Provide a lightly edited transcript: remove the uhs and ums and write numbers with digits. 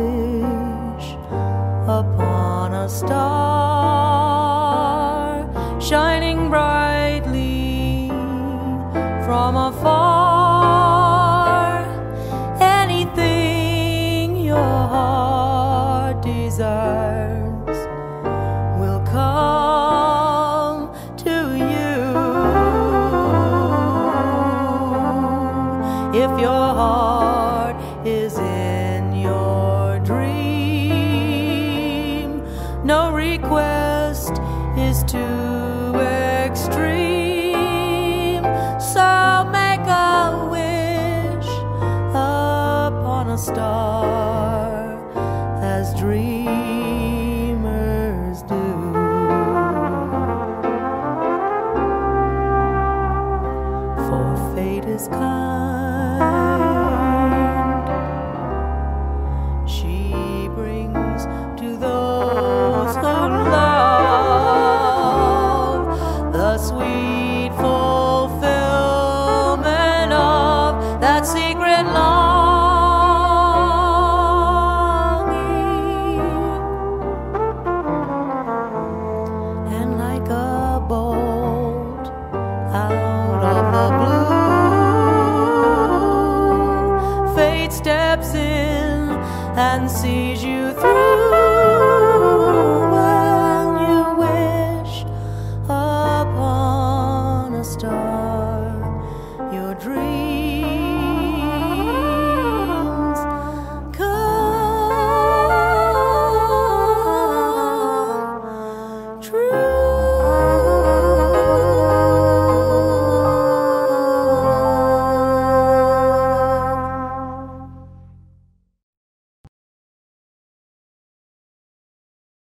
wish upon a star shining brightly from afar. Anything your heart desires will come to you if your heart is in your dream. No request is too extreme, so make a wish upon a star as dreamers do. For fate is kind, she brings to those who love the sweet fulfillment of that secret longing. And like a bolt out of the blue, fate steps in and sees you through.